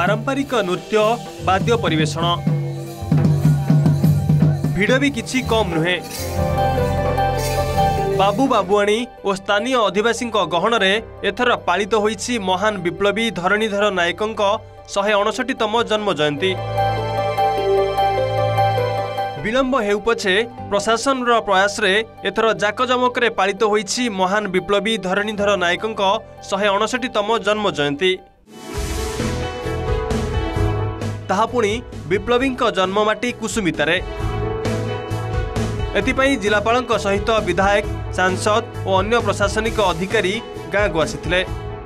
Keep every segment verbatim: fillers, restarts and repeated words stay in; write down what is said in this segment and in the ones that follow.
पारंपरिक नृत्य वाद्य परिवेषण भिड़ भी किछि कम नुहे। बाबू बाबुआणी और स्थानीय आदिवासी गहन एथर पालित होईछि महान विप्लवी धरणीधर नायकों शहे अणसठीतम जन्म जयंती। विलंब हेउ पछे प्रशासन प्रयास रे एथर जाकजमक पालित होईछि महान विप्लवी धरणीधर नायकों शहे अणसठीतम जन्म जयंती। ताहा पुणी विप्लवी जन्ममाटी कुसुमितारे। एथिपाई जिलापाल सहित विधायक सांसद और अन्य प्रशासनिक अधिकारी गाँ को आसीथिले।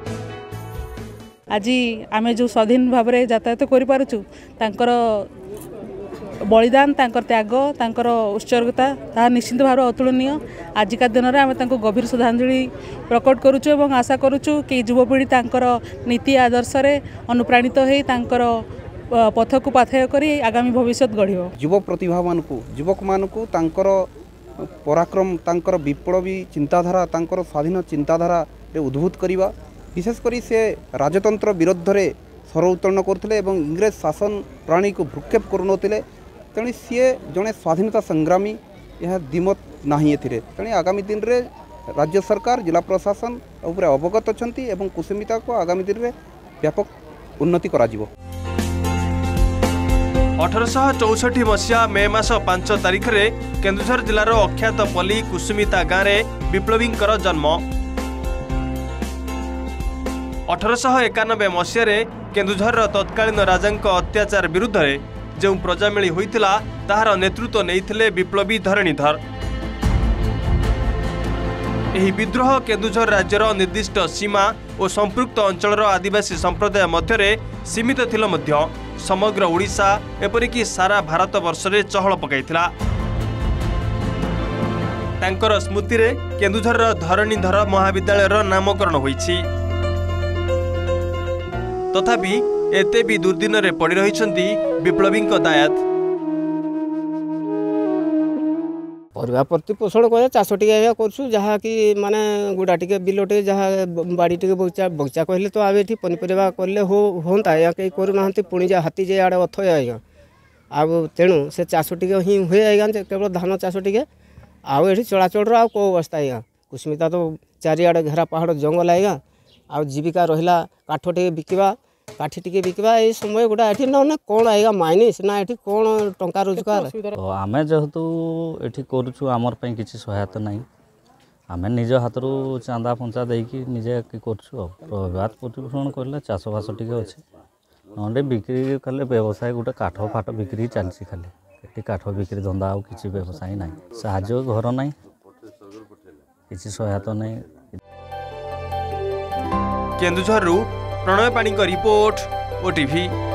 आज आम जो स्वाधीन भाव में यातायात कर बलिदान तांकर त्याग तांकर उत्सर्गता ता निश्चित भाव अतुलनीय। आजिका दिन में आम गभीर श्रद्धांजलि प्रकट करुचु एवं आशा करुचु कि युवपीढ़ी तांकर नीति आदर्श रे अनुप्राणित हो तांकर पथ को पाथेय करी आगामी भविष्य गढ़। युव प्रतिभा मानकु युवक मानकु तांकर पराक्रम तांकर विप्लवी चिंताधारा तांकर स्वाधीन चिंताधारा रे उद्भूत करिवा विशेषकर से राजतंत्र विरुद्ध रे स्वर उत्तोलन करथिले एवं इंग्रेज शासन प्राणी को भ्रुक्षेप करुनथिले। तेणु सी जड़े स्वाधीनता संग्रामी यह दिमत नहीं एथिरे। तेणु आगामी दिन रे राज्य सरकार जिला प्रशासन उपर अवगत अछंती एवं कुसुमिता को आगामी दिन रे व्यापक उन्नति कराजिवो। अठरशह चौसठी मसीहा मे मास पांच तारिख रे केन्दुझर जिलार अख्यात पल्ली कुसुमिता गाँव में विप्लवी जन्म। अठरशह एकानबे मसीह केन्दुझर तत्कालीन राजांक अत्याचार विरुद्ध रे जो प्रजामेली होइतिला ताहार नेतृत्व नेइथिले विप्लवी धरणीधर। एही विद्रोह केन्दुझर राज्यर निर्दिष्ट सीमा और संपृक्त अंचलर आदिवासी संप्रदाय मध्य सीमित थिले मध्य समग्र ओडिशा एपरिकी सारा भारत वर्ष रे चहल पकाइथिला। तांकर स्मृति रे केन्दुझर धरणीधर महाविद्यालयर नामकरण होईछि। तथापि एते भी दुर्दिन रे पड़ी रहिछंती विप्लवी दायात। परिवार प्रतिपोषण कर चाष टे करछु जहाँ कि माने गुड़ा टे बिल टे जहाँ बाड़ी टे बगीचा बगीचा कहले तो आवे एठी पनीपरिया करले हो होंता या कई करूना पुणी जा हाथी जे आड़े अथ आज्ञा आ तेणु से चाष टे ही हुए आज्ञा केवल धान चाष टे आउ ये चलाचल आ कौ अवस्था आज्ञा। कुसुमिता तो चारिआडे घेरा पहाड़ जंगल आज्ञा आ जीविका रहा काठ टे बिकवा काठी टिके बिकवा ये समय गोटा ये ना कौन आएगा माइनिस ना ये कौन टंका रोजगार। तो आम जेहेतु ये करुचु आमर पे किसी सहायता ना आम निज हाथ चांदा पंचा देकी निजे करछु। प्रभात प्रतिपोषण कले चाषबास टे अच्छे ना बिक्री खाली व्यवसाय गोटे काठ फाट बिक्री चलती खाली ये काठ बिक्री धंदा आ कि व्यवसाय ना साहाଯ୍ୟ घर ना किसी सहायता ना। केन्दुझर प्रणय पाणी का रिपोर्ट ओटीवी।